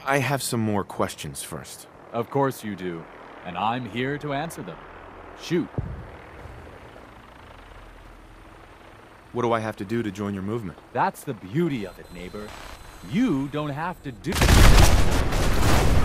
I have some more questions first. Of course you do, and I'm here to answer them. Shoot. What do I have to do to join your movement? That's the beauty of it, neighbor. You don't have to do